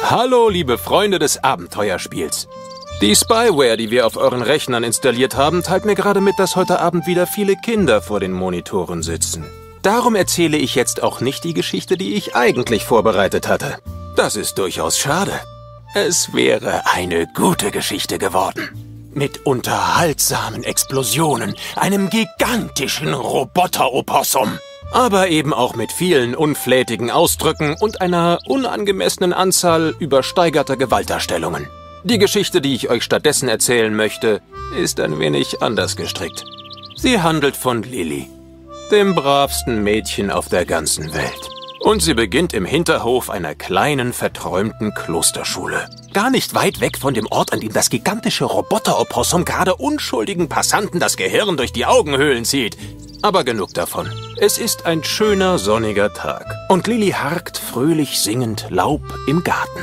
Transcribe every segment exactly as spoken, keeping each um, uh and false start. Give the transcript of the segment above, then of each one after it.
Hallo, liebe Freunde des Abenteuerspiels. Die Spyware, die wir auf euren Rechnern installiert haben, teilt mir gerade mit, dass heute Abend wieder viele Kinder vor den Monitoren sitzen. Darum erzähle ich jetzt auch nicht die Geschichte, die ich eigentlich vorbereitet hatte. Das ist durchaus schade. Es wäre eine gute Geschichte geworden. Mit unterhaltsamen Explosionen, einem gigantischen Roboter-Opossum. Aber eben auch mit vielen unflätigen Ausdrücken und einer unangemessenen Anzahl übersteigerter Gewaltdarstellungen. Die Geschichte, die ich euch stattdessen erzählen möchte, ist ein wenig anders gestrickt. Sie handelt von Lilly, dem bravsten Mädchen auf der ganzen Welt. Und sie beginnt im Hinterhof einer kleinen, verträumten Klosterschule. Gar nicht weit weg von dem Ort, an dem das gigantische Roboter-Opossum gerade unschuldigen Passanten das Gehirn durch die Augenhöhlen zieht. Aber genug davon. Es ist ein schöner, sonniger Tag. Und Lilly harkt fröhlich singend Laub im Garten.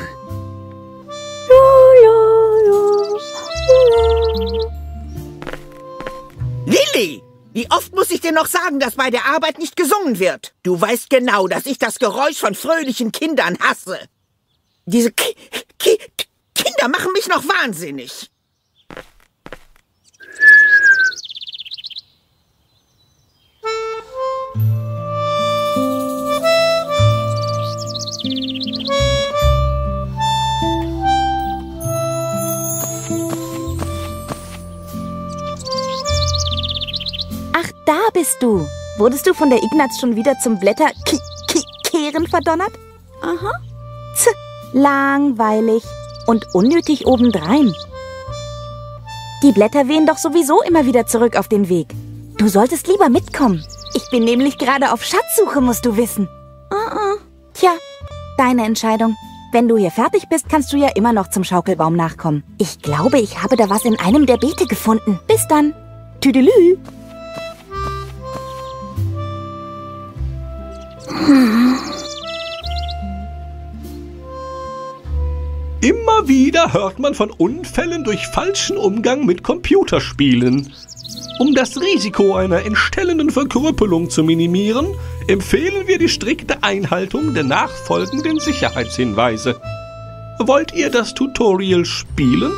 Lilly! Wie oft muss ich dir noch sagen, dass bei der Arbeit nicht gesungen wird? Du weißt genau, dass ich das Geräusch von fröhlichen Kindern hasse. Diese Ki Ki Kinder machen mich noch wahnsinnig. Ach, da bist du. Wurdest du von der Ignaz schon wieder zum Blätterkehren verdonnert? Aha. Z, langweilig und unnötig obendrein. Die Blätter wehen doch sowieso immer wieder zurück auf den Weg. Du solltest lieber mitkommen. Ich bin nämlich gerade auf Schatzsuche, musst du wissen. Uh-uh. Tja, deine Entscheidung. Wenn du hier fertig bist, kannst du ja immer noch zum Schaukelbaum nachkommen. Ich glaube, ich habe da was in einem der Beete gefunden. Bis dann. Tüdelü. Immer wieder hört man von Unfällen durch falschen Umgang mit Computerspielen. Um das Risiko einer entstellenden Verkrüppelung zu minimieren, empfehlen wir die strikte Einhaltung der nachfolgenden Sicherheitshinweise. Wollt ihr das Tutorial spielen?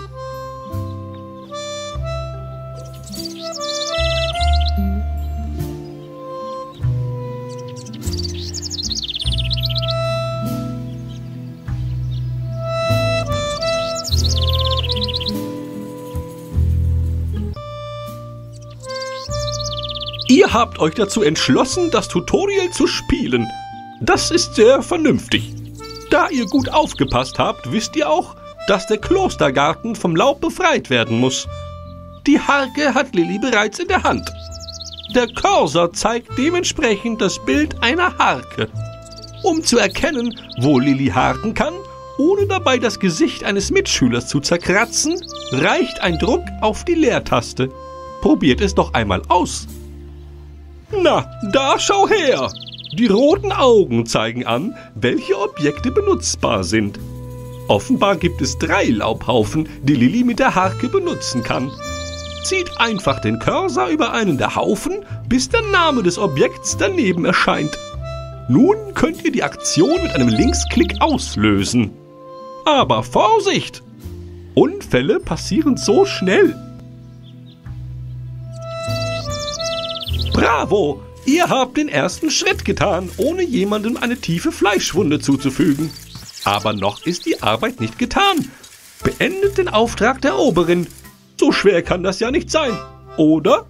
Ihr habt euch dazu entschlossen, das Tutorial zu spielen. Das ist sehr vernünftig. Da ihr gut aufgepasst habt, wisst ihr auch, dass der Klostergarten vom Laub befreit werden muss. Die Harke hat Lilly bereits in der Hand. Der Cursor zeigt dementsprechend das Bild einer Harke. Um zu erkennen, wo Lilly harken kann, ohne dabei das Gesicht eines Mitschülers zu zerkratzen, reicht ein Druck auf die Leertaste. Probiert es doch einmal aus. Na, da schau her! Die roten Augen zeigen an, welche Objekte benutzbar sind. Offenbar gibt es drei Laubhaufen, die Lilly mit der Harke benutzen kann. Zieht einfach den Cursor über einen der Haufen, bis der Name des Objekts daneben erscheint. Nun könnt ihr die Aktion mit einem Linksklick auslösen. Aber Vorsicht! Unfälle passieren so schnell. Bravo! Ihr habt den ersten Schritt getan, ohne jemandem eine tiefe Fleischwunde zuzufügen. Aber noch ist die Arbeit nicht getan. Beendet den Auftrag der Oberin. So schwer kann das ja nicht sein, oder?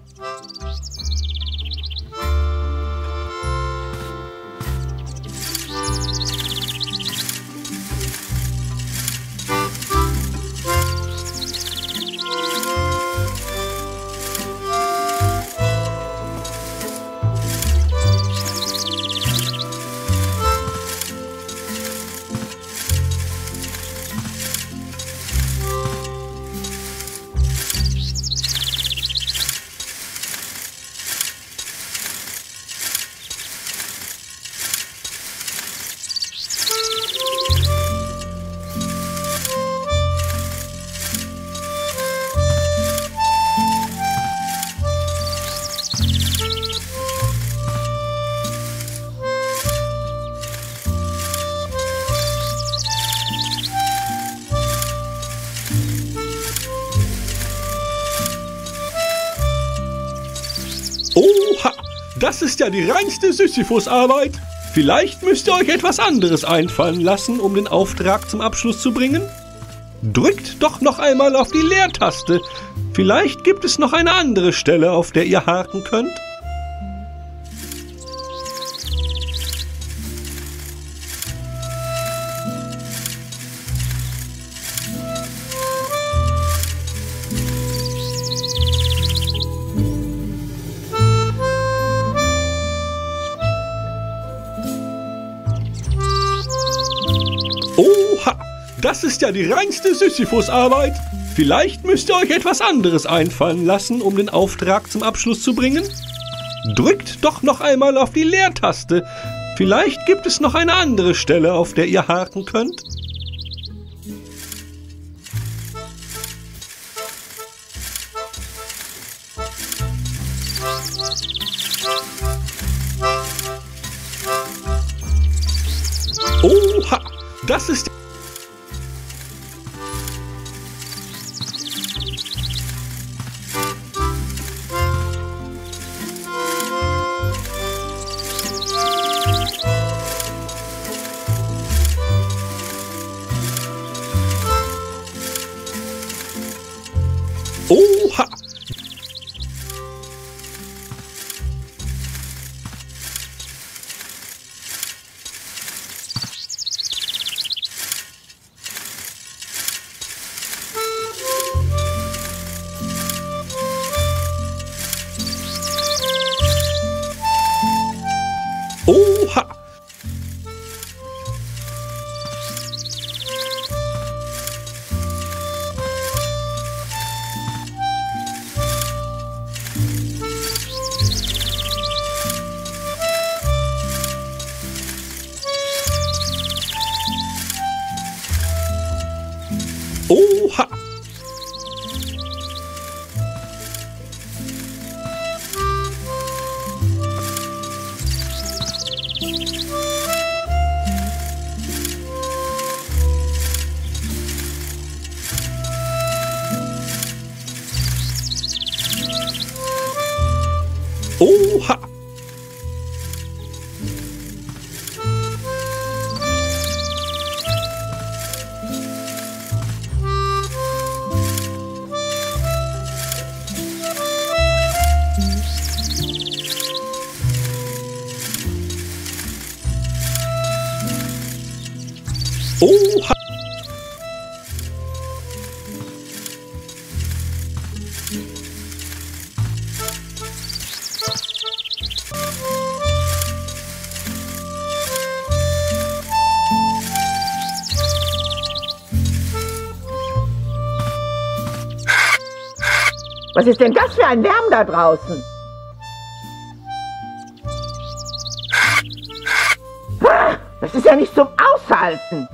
das ist ja die reinste Sisyphus-Arbeit. Vielleicht müsst ihr euch etwas anderes einfallen lassen, um den Auftrag zum Abschluss zu bringen. Drückt doch noch einmal auf die Leertaste. Vielleicht gibt es noch eine andere Stelle, auf der ihr haken könnt. Oha, das ist ja die reinste Sisyphus-Arbeit. Vielleicht müsst ihr euch etwas anderes einfallen lassen, um den Auftrag zum Abschluss zu bringen. Drückt doch noch einmal auf die Leertaste. Vielleicht gibt es noch eine andere Stelle, auf der ihr haken könnt. Oha, das ist... Oha! Oha! Oha! Oha! Oha! Was ist denn das für ein Lärm da draußen? Das ist ja nicht zum Aushalten.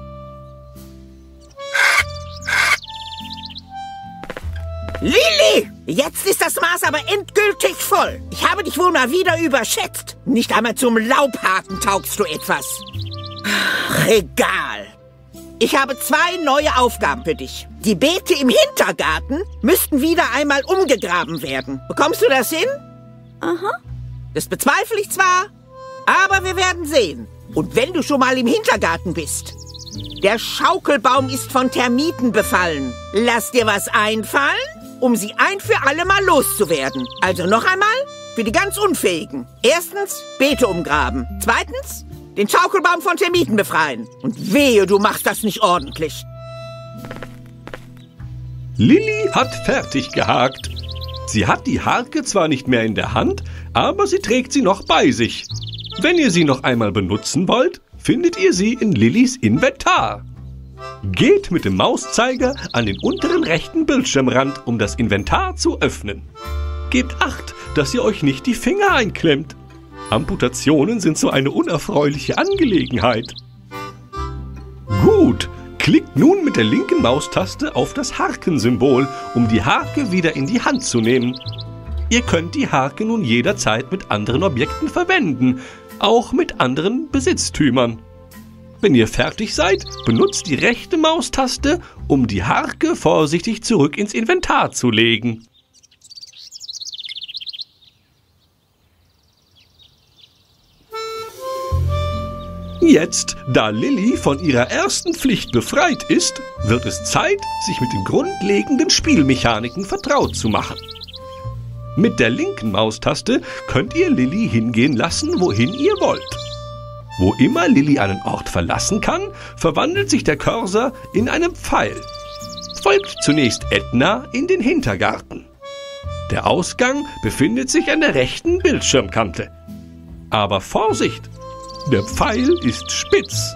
Lili! Jetzt ist das Maß aber endgültig voll. Ich habe dich wohl mal wieder überschätzt. Nicht einmal zum Laubhaken taugst du etwas. Ach, egal. Ich habe zwei neue Aufgaben für dich. Die Beete im Hintergarten müssten wieder einmal umgegraben werden. Bekommst du das hin? Aha. Das bezweifle ich zwar, aber wir werden sehen. Und wenn du schon mal im Hintergarten bist, der Schaukelbaum ist von Termiten befallen. Lass dir was einfallen, um sie ein für alle Mal loszuwerden. Also noch einmal, für die ganz Unfähigen. Erstens, Beete umgraben. Zweitens, den Schaukelbaum von Termiten befreien. Und wehe, du machst das nicht ordentlich. Lilli hat fertig gehakt. Sie hat die Harke zwar nicht mehr in der Hand, aber sie trägt sie noch bei sich. Wenn ihr sie noch einmal benutzen wollt, findet ihr sie in Lillis Inventar. Geht mit dem Mauszeiger an den unteren rechten Bildschirmrand, um das Inventar zu öffnen. Gebt Acht, dass ihr euch nicht die Finger einklemmt. Amputationen sind so eine unerfreuliche Angelegenheit. Gut, klickt nun mit der linken Maustaste auf das Harkensymbol, um die Harke wieder in die Hand zu nehmen. Ihr könnt die Harke nun jederzeit mit anderen Objekten verwenden, auch mit anderen Besitztümern. Wenn ihr fertig seid, benutzt die rechte Maustaste, um die Harke vorsichtig zurück ins Inventar zu legen. Jetzt, da Lilly von ihrer ersten Pflicht befreit ist, wird es Zeit, sich mit den grundlegenden Spielmechaniken vertraut zu machen. Mit der linken Maustaste könnt ihr Lilly hingehen lassen, wohin ihr wollt. Wo immer Lilly einen Ort verlassen kann, verwandelt sich der Cursor in einen Pfeil. Folgt zunächst Edna in den Hintergarten. Der Ausgang befindet sich an der rechten Bildschirmkante. Aber Vorsicht! Der Pfeil ist spitz.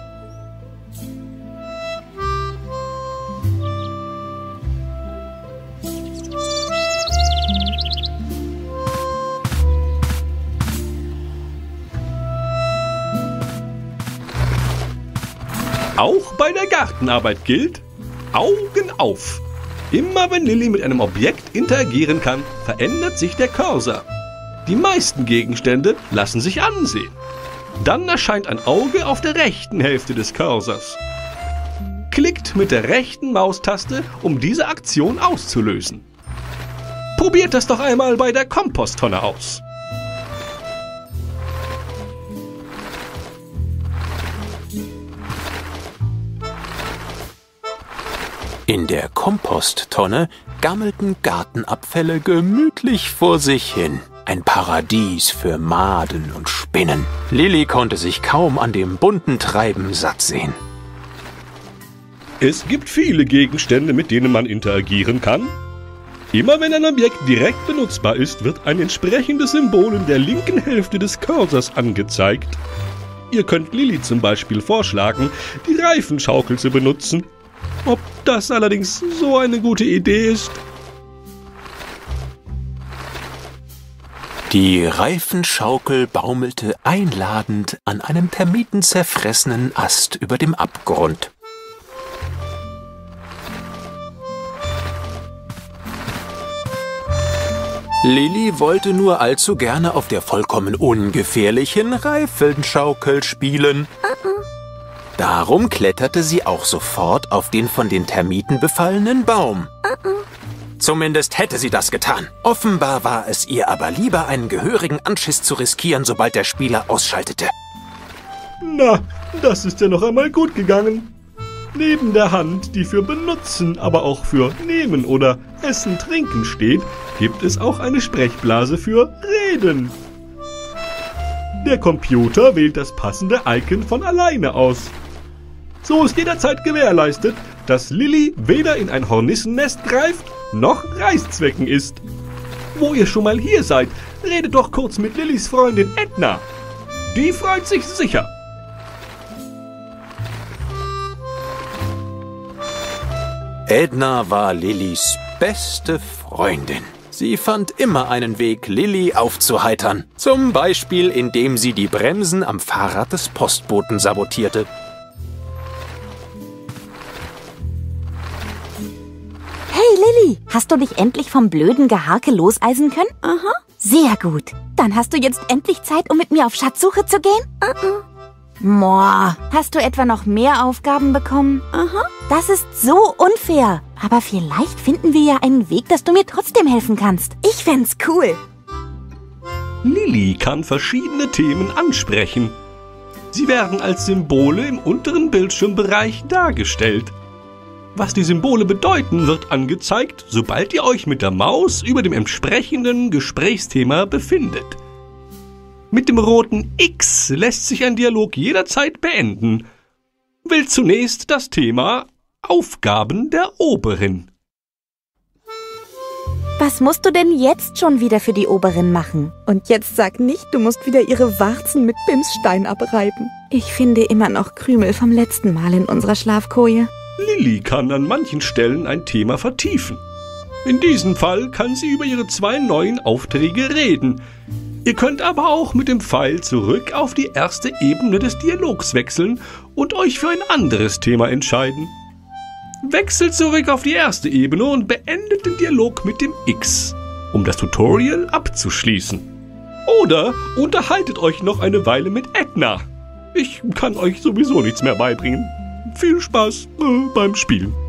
Auch bei der Gartenarbeit gilt: Augen auf! Immer wenn Lilly mit einem Objekt interagieren kann, verändert sich der Cursor. Die meisten Gegenstände lassen sich ansehen. Dann erscheint ein Auge auf der rechten Hälfte des Cursors. Klickt mit der rechten Maustaste, um diese Aktion auszulösen. Probiert das doch einmal bei der Komposttonne aus. In der Komposttonne gammelten Gartenabfälle gemütlich vor sich hin. Ein Paradies für Maden und Spinnen. Lilly konnte sich kaum an dem bunten Treiben satt sehen. Es gibt viele Gegenstände, mit denen man interagieren kann. Immer wenn ein Objekt direkt benutzbar ist, wird ein entsprechendes Symbol in der linken Hälfte des Cursors angezeigt. Ihr könnt Lilly zum Beispiel vorschlagen, die Reifenschaukel zu benutzen. Ob das allerdings so eine gute Idee ist? Die Reifenschaukel baumelte einladend an einem termitenzerfressenen Ast über dem Abgrund. Lilly wollte nur allzu gerne auf der vollkommen ungefährlichen Reifenschaukel spielen. Darum kletterte sie auch sofort auf den von den Termiten befallenen Baum. Zumindest hätte sie das getan. Offenbar war es ihr aber lieber, einen gehörigen Anschiss zu riskieren, sobald der Spieler ausschaltete. Na, das ist ja noch einmal gut gegangen. Neben der Hand, die für Benutzen, aber auch für Nehmen oder Essen, Trinken steht, gibt es auch eine Sprechblase für Reden. Der Computer wählt das passende Icon von alleine aus. So ist jederzeit gewährleistet, dass Lilly weder in ein Hornissennest greift, noch Reißzwecken isst. Wo ihr schon mal hier seid, redet doch kurz mit Lillys Freundin Edna. Die freut sich sicher. Edna war Lillys beste Freundin. Sie fand immer einen Weg, Lilly aufzuheitern. Zum Beispiel, indem sie die Bremsen am Fahrrad des Postboten sabotierte. Hey Lilly, hast du dich endlich vom blöden Geharke loseisen können? Aha. Sehr gut. Dann hast du jetzt endlich Zeit, um mit mir auf Schatzsuche zu gehen? Aha. Moa, hast du etwa noch mehr Aufgaben bekommen? Aha. Das ist so unfair. Aber vielleicht finden wir ja einen Weg, dass du mir trotzdem helfen kannst. Ich fänd's cool. Lilly kann verschiedene Themen ansprechen. Sie werden als Symbole im unteren Bildschirmbereich dargestellt. Was die Symbole bedeuten, wird angezeigt, sobald ihr euch mit der Maus über dem entsprechenden Gesprächsthema befindet. Mit dem roten X lässt sich ein Dialog jederzeit beenden. Wählt zunächst das Thema Aufgaben der Oberin. Was musst du denn jetzt schon wieder für die Oberin machen? Und jetzt sag nicht, du musst wieder ihre Warzen mit Bimsstein abreiben. Ich finde immer noch Krümel vom letzten Mal in unserer Schlafkoje. Lilly kann an manchen Stellen ein Thema vertiefen. In diesem Fall kann sie über ihre zwei neuen Aufträge reden. Ihr könnt aber auch mit dem Pfeil zurück auf die erste Ebene des Dialogs wechseln und euch für ein anderes Thema entscheiden. Wechselt zurück auf die erste Ebene und beendet den Dialog mit dem X, um das Tutorial abzuschließen. Oder unterhaltet euch noch eine Weile mit Edna. Ich kann euch sowieso nichts mehr beibringen. Viel Spaß äh, beim Spielen.